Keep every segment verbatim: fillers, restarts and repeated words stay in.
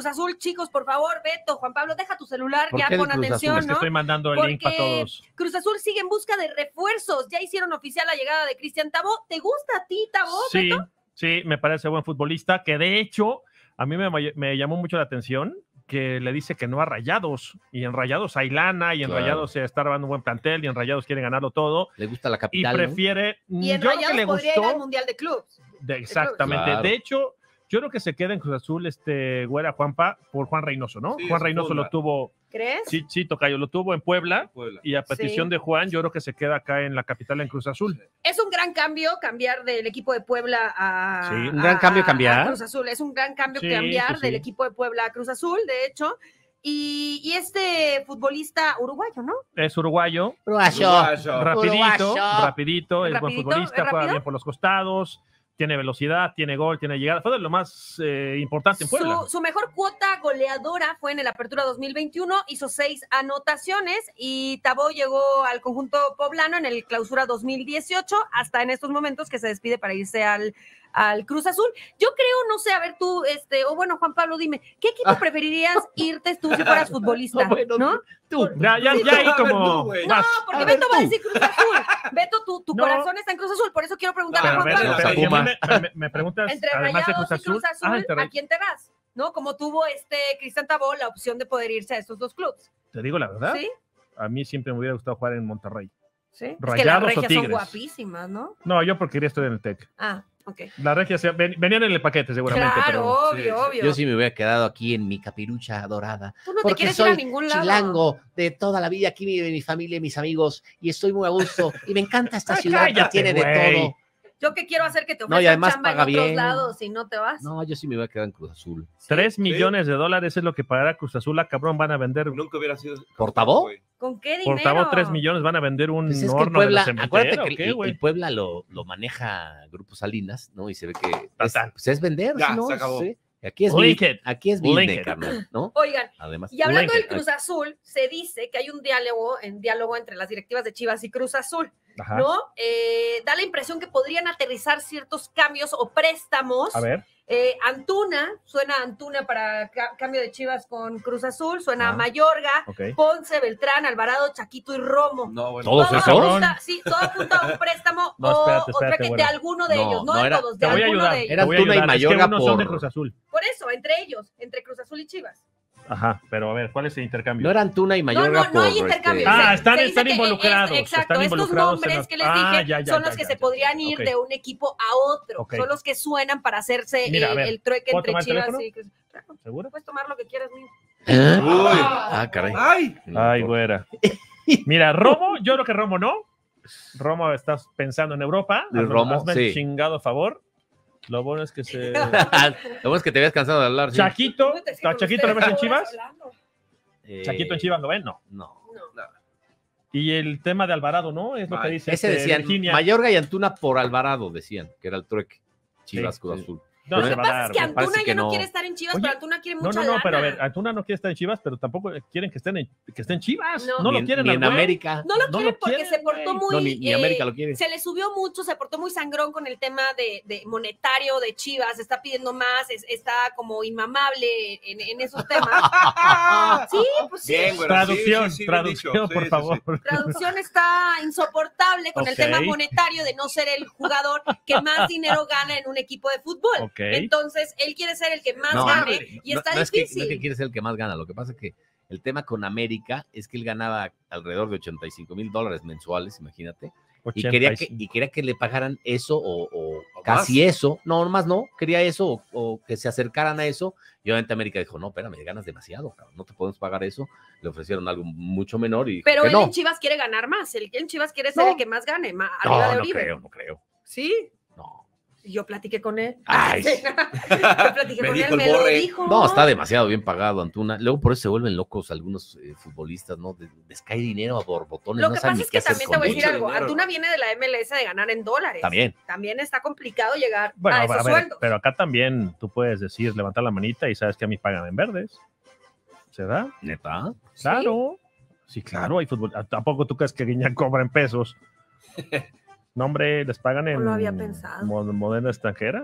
Cruz Azul, chicos, por favor, Beto, Juan Pablo, deja tu celular, ¿Por ya qué el pon Cruz atención, Azul? ¿no? Es que estoy mandando el Porque link para todos. Cruz Azul sigue en busca de refuerzos. Ya hicieron oficial la llegada de Cristian Tabó. ¿Te gusta a ti, Tabó, Sí, Beto? sí, me parece buen futbolista, que de hecho a mí me, me llamó mucho la atención que le dice que no a Rayados, y en Rayados hay lana, y en Claro. Rayados se está armando un buen plantel, y en Rayados quieren ganarlo todo, Le gusta la y capital, ¿no? Y prefiere, en yo creo que Rayados le podría ir al gustó, Mundial de Clubs. de- exactamente, Claro. de hecho, yo creo que se queda en Cruz Azul, este, Güera Juanpa, por Juan Reynoso, ¿no? Sí, Juan es Reynoso funda. lo tuvo, ¿Crees? sí, sí, tocayo, lo tuvo en Puebla, Puebla. y a petición Sí. de Juan, yo creo que se queda acá en la capital, en Cruz Azul. Es un gran cambio cambiar del equipo de Puebla a, Sí, un gran cambio a- cambiar. a Cruz Azul. Es un gran cambio Sí, cambiar sí, sí. del equipo de Puebla a Cruz Azul, de hecho. Y, y este futbolista uruguayo, ¿no? Es uruguayo, Uruguayo. Uruguayo. rapidito, Uruguayo. rapidito, es buen Rapidito, futbolista, ¿es juega rápido? bien por los costados, tiene velocidad, tiene gol, tiene llegada. Fue de lo más eh, importante en Puebla. Su, su mejor cuota goleadora fue en el Apertura dos mil veintiuno, hizo seis anotaciones y Tabó llegó al conjunto poblano en el Clausura dos mil dieciocho, hasta en estos momentos que se despide para irse al, al Cruz Azul. Yo creo, no sé, a ver tú, este, o bueno, Juan Pablo, dime, ¿qué equipo preferirías irte tú si fueras futbolista? No, bueno, ¿no? Tú. Ya, ya, ya ahí A ver, como tú, güey. No, vas. porque A ver, Beto va a tú. decir Cruz Azul. Beto, tu, tu No. corazón está en Cruz Azul, por eso quiero preguntarle No, a Pero a Juan ver, Pablo. Pablo. pero si a Puma. mí me, me- me preguntas, Entre además de Rayados Cruz y Cruz Azul, Azul, ah, entre Ray- ¿a quién te vas? ¿No? Como tuvo este Cristian Tabó la opción de poder irse a estos dos clubes. te digo la verdad, ¿Sí? a mí siempre me hubiera gustado jugar en Monterrey. Sí. Es que las ¿Rayados o regias son Tigres? guapísimas, ¿no? No, yo porque quería estar en el Tec. Ah, ok. Las regias se- ven- venían en el paquete seguramente, Claro, pero obvio, sí, sí. obvio. Yo sí me hubiera quedado aquí en mi capirucha dorada. Tú no te Porque quieres ir soy a ningún lado. chilango de toda la vida. Aquí vive mi familia y mis amigos. Y estoy muy a gusto. Y me encanta esta Ay, ciudad que cállate, tiene de güey. todo. Yo que quiero hacer que te No, ofrezcan y además chamba en paga otros bien. lados y no te vas. No, yo sí me voy a quedar en Cruz Azul. tres Sí. millones de dólares es lo que pagará Cruz Azul. A cabrón, van a vender, Nunca hubiera sido. ¿Por Tabó? güey. ¿Con qué dinero? por Tabo, tres millones, van a vender un Pues es que el horno de Puebla, la acuérdate cementera, que ¿o qué, el, güey? el Puebla lo, lo maneja Grupo Salinas, ¿no? Y se ve que Tan, es, tan. pues es vender, Ya, ¿no? se acabó. Sí. Aquí es Link business, it. aquí es Link business, it. carnal, ¿no? Oigan, Además, y hablando Link del Cruz Azul, se dice que hay un diálogo, en diálogo entre las directivas de Chivas y Cruz Azul, Ajá. ¿no? Eh, da la impresión que podrían aterrizar ciertos cambios o préstamos. A ver, Eh, Antuna, suena Antuna para ca- cambio de Chivas con Cruz Azul, suena Ah. Mayorga, ok. Ponce, Beltrán, Alvarado, Chaquito y Romo. No, bueno. ¿Todos Todo esos? apunta- sí, todo apunta a un préstamo No, o, espérate, o creo espérate, que de güera. alguno de No, ellos, no, no de era- todos, de Te voy a alguno ayudar. de ellos. Era te voy a Antuna y ayudar. Es que Mayorga unos son de por- Cruz Azul. Por eso, entre ellos, entre Cruz Azul y Chivas. Ajá, pero a ver, ¿cuál es el intercambio? no era Antuna y Mayorga no, no, no hay por, intercambio. este, Ah, Se- están- se dice están que es- involucrados, exacto, están estos involucrados en nombres los- que les Ah, dije ya, ya, son ya, los que ya, se ya, podrían ya, ir ok. de un equipo a otro. Ok. Son los que suenan para hacerse Mira, a el, ver, el trueque ¿puedo entre tomar el Chivas teléfono? y Cruz Azul. Claro, ¿Seguro? puedes tomar lo que quieras, mío. ¿Eh? Uy. Ah, caray. Ay. Ay, güera. Mira, Romo, yo creo que Romo no. Romo, estás pensando en Europa. De Hazme- Romo, hazme el sí. chingado favor. Lo bueno es que se... Lo bueno es que te habías cansado de hablar. ¿sí? Chaquito, Puta, es que ¿a con Chaquito lo ustedes ves en horas Chivas? hablando. Eh, Chaquito en Chivas lo ven, no. No. No. Y el tema de Alvarado, ¿no? Es lo que Ay, dice Ese este, decían, Virginia. Mayorga y Antuna por Alvarado, decían, que era el trueque. Chivas Sí, Cruz sí. Azul. No, Lo se que va a pasa dar. es que güey. Antuna parece ya que no no. quiere estar en Chivas, Oye, pero Antuna quiere No, mucha no, no, pero a ver, lana. Antuna no quiere estar en Chivas, pero tampoco quieren que estén en, que estén en Chivas. No. No, Ni lo en- quieren ni al en güey. América. No lo No quieren lo porque quieren, se portó güey. muy... No, ni, ni eh, América lo quiere. Se le subió mucho, se portó muy sangrón con el tema de, de monetario de Chivas, está pidiendo más, es- está como inmamable en, en esos temas. Sí, pues sí. Bien, güey. Traducción, Sí, sí, sí, bien traducción, dicho. Sí, por sí, favor. sí. Traducción está insoportable con el Ok. tema monetario de no ser el jugador que más dinero gana en un equipo de fútbol. Ok. Entonces, él quiere ser el que más No, gane y no, está no es que, difícil. no es que quiere ser el que más gana. Lo que pasa es que el tema con América es que él ganaba alrededor de ochenta y cinco mil dólares mensuales, imagínate. Y quería, que, y quería que le pagaran eso o, o ¿O casi más? eso. No, más no. Quería eso o, o que se acercaran a eso. Y obviamente América dijo, no, espérame, ganas demasiado, cabrón, no te podemos pagar eso. Le ofrecieron algo mucho menor y dijo Pero que él no. en Chivas quiere ganar más. Él en Chivas quiere ser No. el que más gane, ma- arriba No, de no Oribe. creo, no creo. Sí. No. Yo platiqué con él. Ay. Yo platiqué Me con dijo él, el me lo Borre. dijo. No, está demasiado bien pagado, Antuna. Luego por eso se vuelven locos algunos eh, futbolistas, ¿no? De- Les cae dinero a borbotones. Lo no que saben pasa ni es qué que hacer también te con voy a él. decir mucho algo. dinero. Antuna viene de la M L S de ganar en dólares. También. También está complicado llegar Bueno, a a, esos ver, sueldos. pero acá también tú puedes decir, levantar la manita y sabes que a mí pagan en verdes. ¿Se da? ¿Neta? Claro. Sí, claro, hay fútbol. ¿A- ¿Tampoco tú crees que Guiñac cobra en pesos? No, hombre, les pagan en No lo había pensado. mo- moneda extranjera.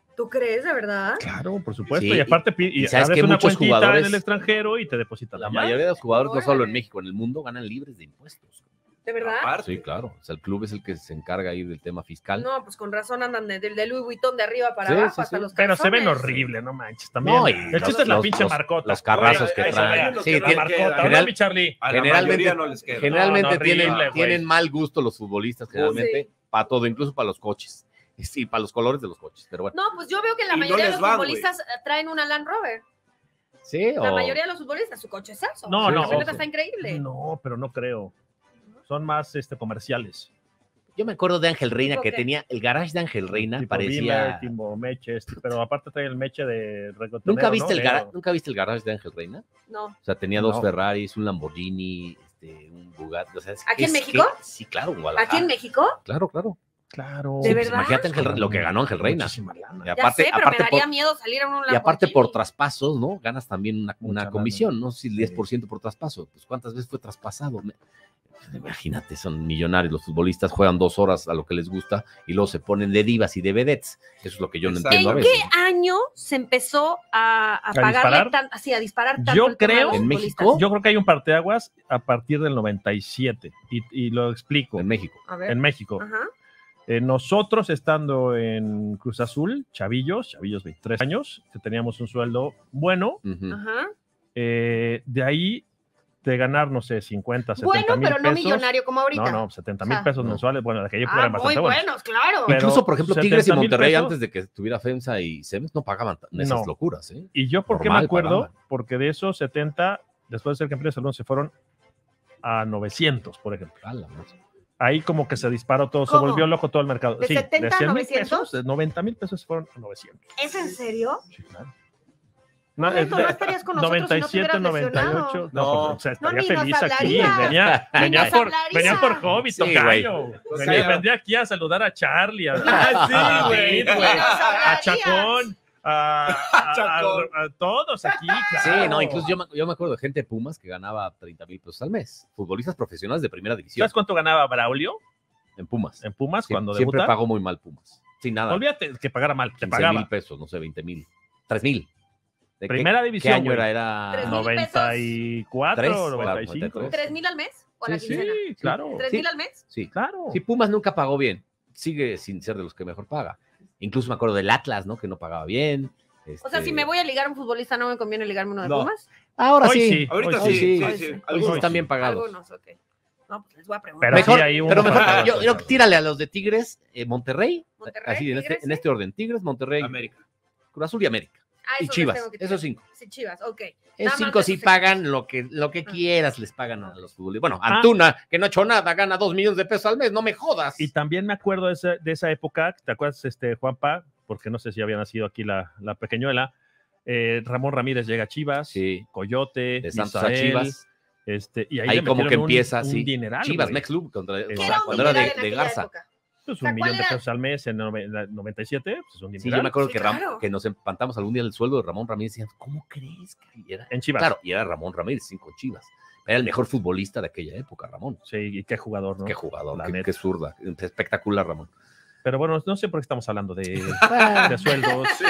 ¿Tú crees, de verdad? Claro, por supuesto. Sí, y aparte, y, y sabes abres que una muchos cuentita jugadores, en el extranjero y te depositan. La allá. mayoría de los jugadores, no solo en Órale. México, en el mundo, ganan libres de impuestos. ¿De verdad? Aparte. Sí, claro. O sea, el club es el que se encarga ahí del tema fiscal. No, pues con razón andan de- del de Louis Vuitton de arriba para Sí, abajo sí, hasta sí. los Pero se ven calzones. horrible, no manches. También. No, y el los- chiste es la los- pinche los- marcota. los carrazos que Eso, traen. hay unos Sí, que no tiene- La les marcota, queda. ¿no, mi Charlie? A la Generalmente- mayoría no les queda. Generalmente No, no, tienen, horrible, güey. tienen mal gusto los futbolistas, generalmente, Sí. para todo, incluso para los coches. Sí, para los colores de los coches, pero bueno. No, pues yo veo que la Y no mayoría de les los van, futbolistas eh, traen una Land Rover. Sí, La o- mayoría de los futbolistas, su coche es eso. No, La no, camioneta ojo. está increíble. No, pero no creo. Son más este, comerciales. Yo me acuerdo de Ángel Reina, ¿Tipo que qué? tenía el garage de Ángel Reina, Tipo parecía... Beamer, tipo Meche, este, pero aparte trae el Meche de reggaetonero, ¿Nunca viste, ¿no? el gara- Negro. ¿Nunca viste el garage de Ángel Reina? No. O sea, tenía dos No. Ferraris, un Lamborghini, este, un Bugatti. O sea, es- ¿Aquí en es México? que- sí, claro, en Guadalajara. ¿Aquí en México? Claro, claro. Claro. ¿De Sí, pues, verdad? imagínate Ángel Re- lo que ganó Ángel Reina. Muchísima lana. Y Ya aparte, sé, pero aparte me daría por, miedo salir a un y aparte por Lamborghini. traspasos, ¿no? Ganas también una, Mucha una lana. comisión, ¿no? Si el Sí. diez por ciento por traspaso. Pues ¿cuántas veces fue traspasado? Me- Imagínate, son millonarios los futbolistas, juegan dos horas a lo que les gusta y luego se ponen de divas y de vedettes. Eso es lo que yo no Exacto. entiendo a ¿En veces. qué año se empezó a, a, ¿A pagarle disparar? tan, así, a disparar tanto Yo el tema de creo- los ¿En futbolistas? México? Yo creo que hay un parteaguas a partir del noventa y siete y, y lo explico. En México. A ver. En México. Ajá. Eh, nosotros estando en Cruz Azul, chavillos, chavillos veintitrés años, que teníamos un sueldo bueno, Ujú. Ajá. eh, de ahí de ganar, no sé, cincuenta, setenta Bueno, mil pero no pesos. millonario como ahorita. No, no, setenta mil O sea, pesos no. mensuales. Bueno, de aquella época Ah, eran muy bastante buenos. buenos, claro. Pero Incluso, por ejemplo, Tigres y setenta mil Monterrey, pesos. antes de que tuviera FEMSA y SEMES, no pagaban t- esas No. locuras, ¿eh? Y yo, ¿por qué me Normal, acuerdo? pagaban. Porque de esos setenta, después de ser campeones del mundo, se fueron a novecientos, por ejemplo. A la madre. Ahí como que se disparó todo, se ¿Cómo? volvió loco todo el mercado. ¿De sí, setenta a de cien mil novecientos? pesos, de noventa mil pesos se fueron a novecientos. ¿Es en serio? Sí, claro. No, es no de- estarías con nosotros si no te noventa y siete, hubieras noventa y ocho. lesionado. No, No. pues, o sea, No, estaría ni nos feliz aquí. hablarías. Venía, Ni venía, nos por, hablarías. venía por hobby, Sí, tocayo. O Venía, sea, vendría aquí a saludar a Charlie, a, Ah, sí, a güey. David, güey, Ni nos a hablarías. Chacón, a, a- Chacón. a- a todos aquí. Sí, claro. no, incluso yo me, yo me acuerdo de gente de Pumas que ganaba treinta mil pesos al mes. Futbolistas profesionales de primera división ¿Sabes cuánto ganaba Braulio en Pumas. en Pumas Sie- cuando siempre debuta? pagó muy mal Pumas. Sin nada. Olvídate que pagara mal, te quince pagaba. mil pesos, no sé, veinte mil. tres mil. ¿De qué- Primera ¿Qué división, año güey. era? Era Tres mil noventa y cuatro, Tres, noventa y claro, cinco. noventa y ¿Tres mil al mes? ¿O a la Sí, quincena? sí, claro. ¿Tres Sí. mil al mes? Sí. Claro. Sí, Pumas nunca pagó bien. Sigue sin ser de los que mejor paga. Incluso me acuerdo del Atlas, ¿no? Que no pagaba bien. O sea, Este, si me voy a ligar a un futbolista, ¿no me conviene ligarme uno de No. Pumas? Ahora Hoy sí. sí. Ahorita Hoy sí, sí. sí, Hoy sí. sí. Algunos Algunos están bien pagados. Algunos, ok. No, pues les voy a preguntar. Pero Mejor, sí hay un pero mejor, parteaguas. yo, yo- tírale a los de Tigres, eh, Monterrey, Monterrey, así en este, Tigres, en sí. este orden, Tigres, Monterrey, América. Cruz Azul y América. Ah, Y esos les Chivas, tengo que tirar. esos cinco. Sí, Chivas, ok. Nada Esos más cinco de sí esos pagan lo que, lo que Ah. quieras, les pagan a los futbolistas. Bueno, Ah. Antuna, que no ha hecho nada, gana dos millones de pesos al mes, no me jodas. Y también me acuerdo de esa, de esa época, ¿te acuerdas, este, Juanpa? Porque no sé si había nacido aquí la, la pequeñuela. eh, Ramón Ramírez llega a Chivas, Sí, Coyote, de Santos a Misael, Chivas. Este, y ahí, Ahí le como que metieron un- empieza, un sí. dineral, Chivas, güey. Mex Club, contra, ¿Qué ¿Qué sea, era un cuando era dineral de, en de aquella Garza. época? Pues O sea, un ¿cuál millón de era? pesos al mes en el noven- la noventa y siete, pues es un Sí, dineral. yo me acuerdo Sí, que, Ram- claro. que nos empantamos algún día el sueldo de Ramón Ramírez y decían, ¿cómo crees que era? En Chivas. Claro, y era Ramón Ramírez, cinco Chivas. Era el mejor futbolista de aquella época, Ramón. Sí, y qué jugador, ¿no? Qué jugador, La qué, neta. qué zurda, espectacular Ramón. Pero bueno, no sé por qué estamos hablando de, de sueldos. Sí.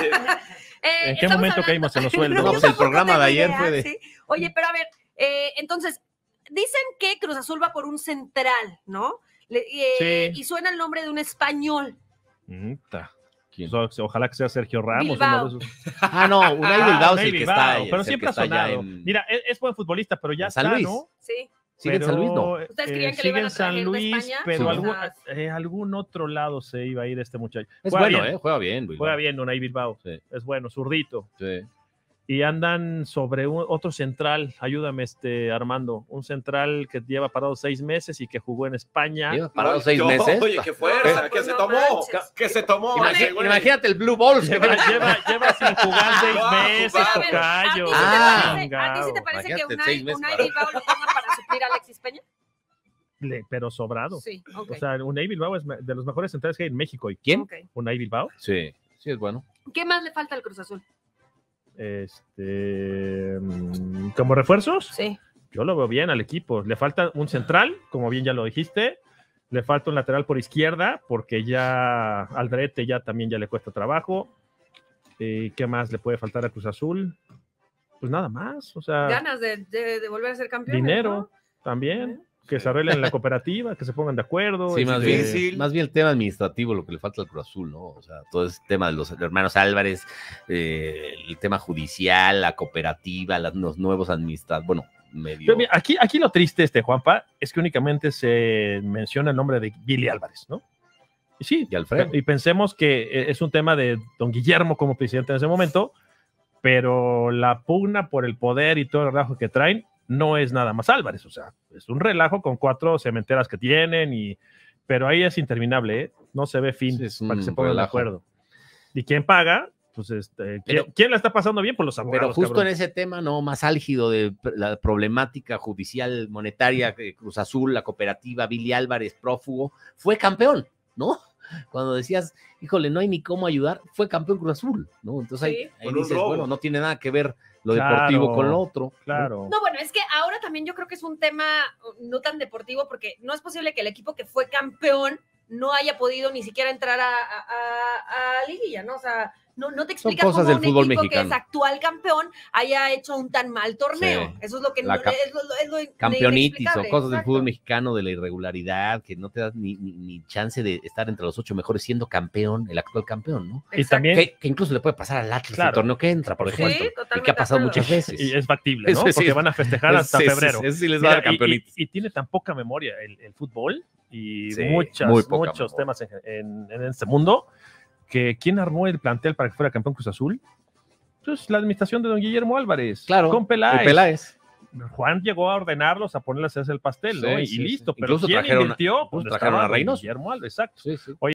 Eh, ¿En qué estamos momento hablando- caímos en los sueldos? No, yo pues el tampoco programa de tengo ayer idea, fue de- sí. Oye, pero a ver, eh, entonces, dicen que Cruz Azul va por un central, ¿no? Le- eh, Sí. Y suena el nombre de un español. Mm, ta. ¿Quién? O sea, ojalá que sea Sergio Ramos. Bilbao. uno de esos. Ah, no, Unai Ah, Bilbao es Unai el que Bilbao, está ahí, pero es el siempre que ha está allá sonado. en- Mira, es, es buen futbolista, pero ya en San está, Luis. ¿no? Sí. Sigue en San Luis, ¿no? Pero, ¿Ustedes eh, creían que le sigue iban a en San traer de Luis, España? pero Sí. algún, Ah. eh, algún otro lado se iba a ir este muchacho. Es Juega bueno, bien, ¿eh? Juega bien, Bilbao. Juega bien Unai Bilbao. Sí. Es bueno, zurdito. Sí. Y andan sobre un- otro central, ayúdame, este Armando, un central que lleva parado seis meses y que jugó en España. Lleva parado Oye, seis yo- meses. Oye, qué fuerza, No, ¿qué pues se no tomó? manches. ¿Qué se tomó? Imagi- ese güey? imagínate el Blue Balls. que Lleva, ven- lleva, lleva sin jugar seis No, meses, jugar, A ver, ¿a ti tocayo. sí te Ah. parece- ¿A ti sí te Chingao. parece que Imagínate, Unai, seis meses Unai para- Bilbao lo toma para suplir a Alexis Peña? Le- pero sobrado. Sí, ok. O sea, Unai Bilbao es me- de los mejores centrales que hay en México. ¿Y ¿Quién? Ok. Unai Bilbao? Sí, sí, es bueno. ¿Qué más le falta al Cruz Azul? Este, mm, como refuerzos, Sí. yo lo veo bien al equipo. Le falta un central, como bien ya lo dijiste. Le falta un lateral por izquierda, porque ya Aldrete ya también ya le cuesta trabajo. Eh, ¿Qué más le puede faltar a Cruz Azul? Pues nada más, o sea... Ganas de, de, de volver a ser campeón. Dinero, ¿no? también. ¿Eh? Que se arreglen la cooperativa, que se pongan de acuerdo. Sí, más este, bien, más bien el tema administrativo, lo que le falta al Cruz Azul, ¿no? O sea, todo ese tema de los hermanos Álvarez, eh, el tema judicial, la cooperativa, las, los nuevos administradores, bueno, medio... Pero mira, aquí, aquí lo triste, este, Juanpa, es que únicamente se menciona el nombre de Billy Álvarez, ¿no? Y sí, y Alfredo. Y pensemos que es un tema de don Guillermo como presidente en ese momento, pero la pugna por el poder y todo el relajo que traen no es nada más Álvarez, o sea, es un relajo con cuatro cementeras que tienen, y, pero ahí es interminable, ¿eh? No se ve fin Sí, para que se pongan relajo. de acuerdo. ¿Y quién paga? Pues este, Pero, ¿quién, ¿quién la está pasando bien? Por los abogados. Pero justo cabrón. en ese tema, ¿no? Más álgido de la problemática judicial monetaria, Cruz Azul, la cooperativa, Billy Álvarez, prófugo, fue campeón, ¿no? Cuando decías, híjole, no hay ni cómo ayudar, fue campeón Cruz Azul, ¿no? Entonces ahí, Sí. ahí dices, bueno, no tiene nada que ver lo Claro, deportivo con lo otro. Claro. No, bueno, es que ahora también yo creo que es un tema no tan deportivo, porque no es posible que el equipo que fue campeón no haya podido ni siquiera entrar a, a, a, a liguilla, ¿no? O sea, no, no te explica cosas cómo del un fútbol equipo mexicano. que es actual campeón haya hecho un tan mal torneo. Sí. Eso es lo que La no, ca- es lo, es lo Campeonitis o inexplicable, cosas del exacto. fútbol mexicano, de la irregularidad, que no te das ni, ni, ni chance de estar entre los ocho mejores siendo campeón, el actual campeón, ¿no? Y Exacto. también, Que, que incluso le puede pasar al Atlas Claro. el torneo que entra, por Sí, ejemplo, y totalmente que ha pasado de acuerdo. muchas veces. y es factible, ¿no? Eso sí, Porque es- van a festejar hasta Sí, sí, febrero. sí, eso sí les va a dar Mira, y, campeonitis. y- y tiene tan poca memoria el, el fútbol y Sí, muchas, muy poca muchos memoria. temas en, en, en este mundo, que ¿quién armó el plantel para que fuera campeón Cruz Azul? Pues la administración de don Guillermo Álvarez. Claro, Con Peláez. el Peláez. Juan llegó a ordenarlos, a ponerles a hacer el pastel, ¿no? Sí, y, sí, y listo. sí. Pero Incluso ¿quién trajeron- invirtió? incluso Pues trajeron estaba a don Reynoso. Guillermo Álvarez, exacto. Sí, sí. Oye,